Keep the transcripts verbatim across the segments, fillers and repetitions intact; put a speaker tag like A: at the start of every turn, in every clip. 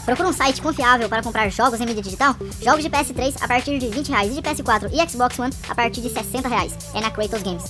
A: Procura um site confiável para comprar jogos em mídia digital? Jogos de P S três a partir de vinte reais e de P S quatro e Xbox One a partir de sessenta reais. É na Kratos Games.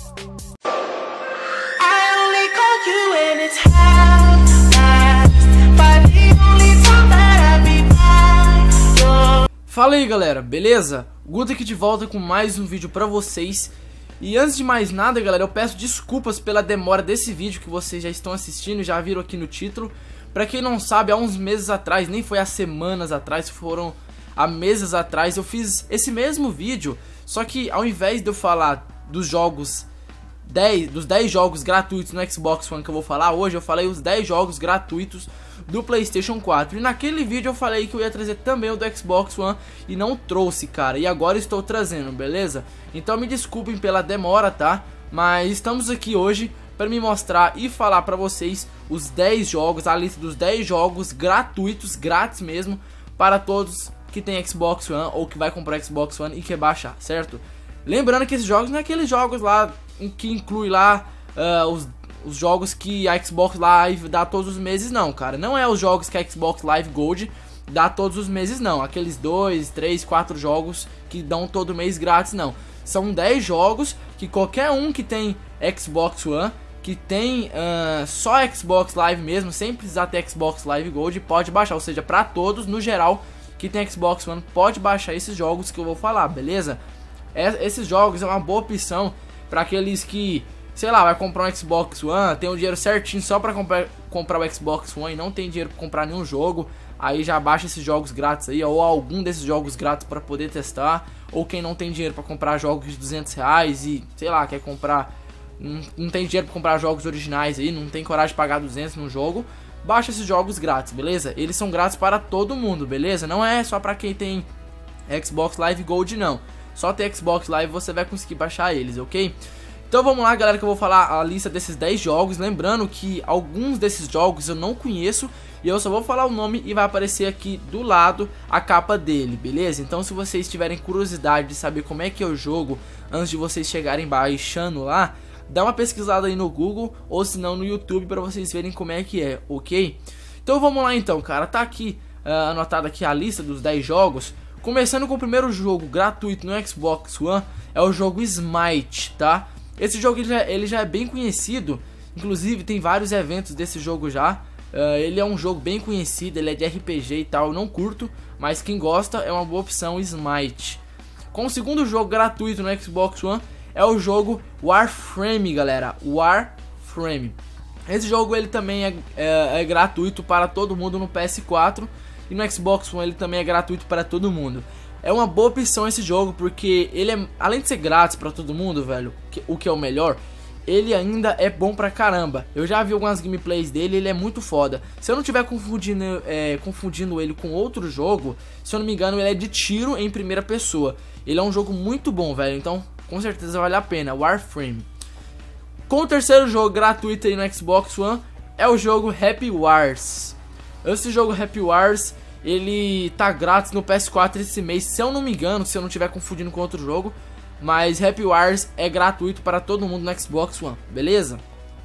B: Fala aí galera, beleza? Guto aqui de volta com mais um vídeo pra vocês. E antes de mais nada galera, eu peço desculpas pela demora desse vídeo que vocês já estão assistindo e já viram aqui no título. Pra quem não sabe, há uns meses atrás, nem foi há semanas atrás, foram há meses atrás, eu fiz esse mesmo vídeo. Só que ao invés de eu falar dos jogos dez, dos dez jogos gratuitos no Xbox One que eu vou falar hoje, eu falei os dez jogos gratuitos do PlayStation quatro. E naquele vídeo eu falei que eu ia trazer também o do Xbox One e não trouxe, cara. E agora estou trazendo, beleza? Então me desculpem pela demora, tá? Mas estamos aqui hoje para me mostrar e falar para vocês os dez jogos, a lista dos dez jogos gratuitos, grátis mesmo, para todos que tem Xbox One ou que vai comprar Xbox One e quer baixar, certo? Lembrando que esses jogos não é aqueles jogos lá que inclui lá uh, os, os jogos que a Xbox Live dá todos os meses, não, cara. Não é os jogos que a Xbox Live Gold dá todos os meses, não. Aqueles dois, três, quatro jogos que dão todo mês grátis, não. São dez jogos que qualquer um que tem Xbox One, que tem uh, só Xbox Live mesmo, sem precisar ter Xbox Live Gold, pode baixar. Ou seja, pra todos, no geral, que tem Xbox One, pode baixar esses jogos que eu vou falar, beleza? É, esses jogos é uma boa opção pra aqueles que, sei lá, vai comprar um Xbox One, tem o dinheiro certinho só pra comprar, comprar o Xbox One e não tem dinheiro pra comprar nenhum jogo. Aí já baixa esses jogos grátis aí, ou algum desses jogos grátis pra poder testar. Ou quem não tem dinheiro pra comprar jogos de duzentos reais e, sei lá, quer comprar... Não, não tem dinheiro pra comprar jogos originais aí, não tem coragem de pagar duzentos no jogo, baixa esses jogos grátis, beleza? Eles são grátis para todo mundo, beleza? Não é só pra quem tem Xbox Live Gold, não. Só ter Xbox Live você vai conseguir baixar eles, ok? Então vamos lá galera, que eu vou falar a lista desses dez jogos. Lembrando que alguns desses jogos eu não conheço e eu só vou falar o nome e vai aparecer aqui do lado a capa dele, beleza? Então se vocês tiverem curiosidade de saber como é que é o jogo antes de vocês chegarem baixando lá, dá uma pesquisada aí no Google ou se não no YouTube para vocês verem como é que é, ok? Então vamos lá então, cara. Tá aqui uh, anotada aqui a lista dos dez jogos. Começando com o primeiro jogo gratuito no Xbox One, é o jogo Smite, tá? Esse jogo ele já, ele já é bem conhecido, inclusive tem vários eventos desse jogo já. Uh, ele é um jogo bem conhecido, ele é de R P G e tal, eu não curto, mas quem gosta é uma boa opção, Smite. Com o segundo jogo gratuito no Xbox One, é o jogo Warframe, galera, Warframe. Esse jogo ele também é, é, é gratuito para todo mundo no P S quatro e no Xbox One ele também é gratuito para todo mundo. É uma boa opção esse jogo porque ele é, além de ser grátis para todo mundo, velho, que, o que é o melhor, ele ainda é bom pra caramba. Eu já vi algumas gameplays dele, ele é muito foda. Se eu não estiver confundindo, é, confundindo ele com outro jogo, se eu não me engano ele é de tiro em primeira pessoa. Ele é um jogo muito bom, velho, então com certeza vale a pena, Warframe. Com o terceiro jogo gratuito aí no Xbox One, é o jogo Happy Wars. Esse jogo Happy Wars, ele tá grátis no P S quatro esse mês, se eu não me engano, se eu não estiver confundindo com outro jogo. Mas Happy Wars é gratuito para todo mundo no Xbox One, beleza?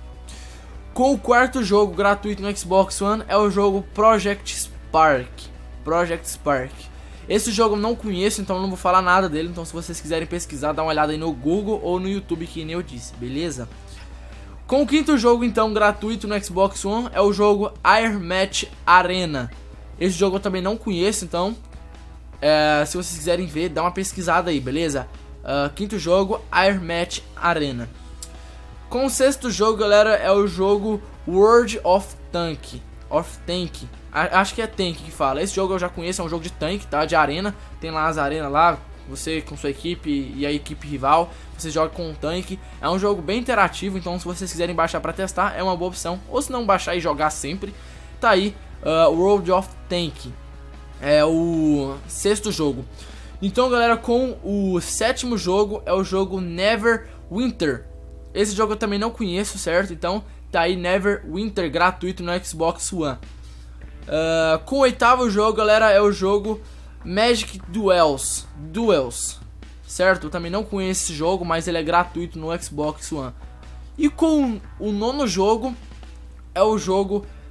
B: Com o quarto jogo gratuito no Xbox One, é o jogo Project Spark. Project Spark. Esse jogo eu não conheço, então eu não vou falar nada dele. Então se vocês quiserem pesquisar, dá uma olhada aí no Google ou no YouTube, que nem eu disse, beleza? Com o quinto jogo então gratuito no Xbox One, é o jogo Air Match Arena. Esse jogo eu também não conheço, então é, se vocês quiserem ver, dá uma pesquisada aí, beleza? Uh, quinto jogo, Air Match Arena. Com o sexto jogo, galera, é o jogo World of Tank. Of Tank. A acho que é Tank que fala. Esse jogo eu já conheço, é um jogo de tanque, tá? De arena. Tem lá as arenas lá, você com sua equipe e a equipe rival. Você joga com um tanque. É um jogo bem interativo, então se vocês quiserem baixar pra testar, é uma boa opção. Ou se não baixar e jogar sempre, tá aí, uh, World of Tank. É o sexto jogo. Então galera, com o sétimo jogo é o jogo Neverwinter. Esse jogo eu também não conheço, certo? Então tá aí Neverwinter gratuito no Xbox One. uh, Com o oitavo jogo, galera, é o jogo Magic Duels Duels, certo? Eu também não conheço esse jogo, mas ele é gratuito no Xbox One. E com o nono jogo é o jogo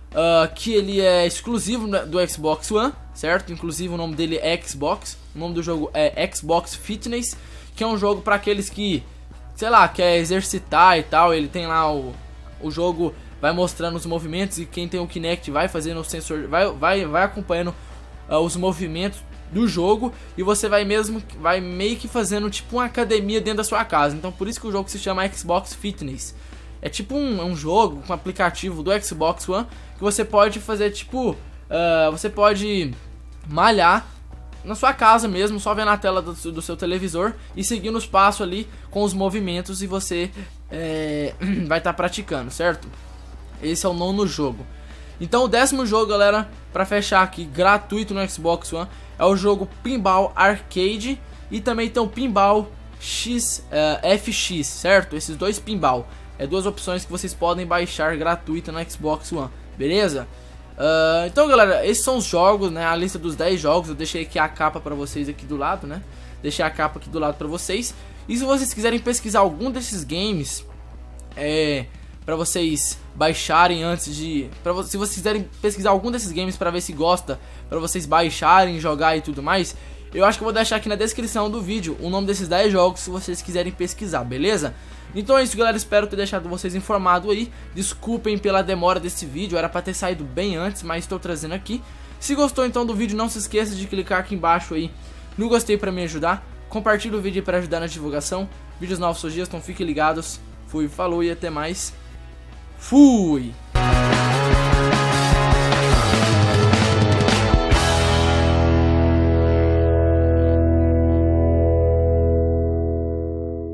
B: uh, que ele é exclusivo do Xbox One, certo? Inclusive o nome dele é Xbox. O nome do jogo é Xbox Fitness, que é um jogo para aqueles que, sei lá, quer exercitar e tal. Ele tem lá o, o jogo, vai mostrando os movimentos, e quem tem o Kinect vai fazendo o sensor, vai, vai, vai acompanhando uh, os movimentos do jogo, e você vai mesmo, vai meio que fazendo tipo uma academia dentro da sua casa. Então por isso que o jogo se chama Xbox Fitness. É tipo um, um jogo com um aplicativo do Xbox One que você pode fazer tipo, uh, você pode malhar na sua casa mesmo, só vendo a tela do, do seu televisor e seguindo os passos ali com os movimentos, e você é, vai estar tá praticando, certo? Esse é o nono jogo. Então o décimo jogo, galera, pra fechar aqui, gratuito no Xbox One, é o jogo Pinball Arcade, e também tem o Pinball X, uh, F X, certo? Esses dois pinball, é duas opções que vocês podem baixar gratuita no Xbox One, beleza? Uh, então, galera, esses são os jogos, né? A lista dos dez jogos. Eu deixei aqui a capa pra vocês aqui do lado, né? Deixei a capa aqui do lado pra vocês. E se vocês quiserem pesquisar algum desses games, é, pra vocês baixarem antes de... Pra, se vocês quiserem pesquisar algum desses games pra ver se gosta, pra vocês baixarem, jogar e tudo mais, eu acho que eu vou deixar aqui na descrição do vídeo o nome desses dez jogos, se vocês quiserem pesquisar, beleza? Então é isso, galera, espero ter deixado vocês informados aí. Desculpem pela demora desse vídeo, era pra ter saído bem antes, mas estou trazendo aqui. Se gostou então do vídeo, não se esqueça de clicar aqui embaixo aí no gostei pra me ajudar. Compartilhe o vídeo para ajudar na divulgação. Vídeos novos todos os dias, então fiquem ligados. Fui, falou e até mais. Fui!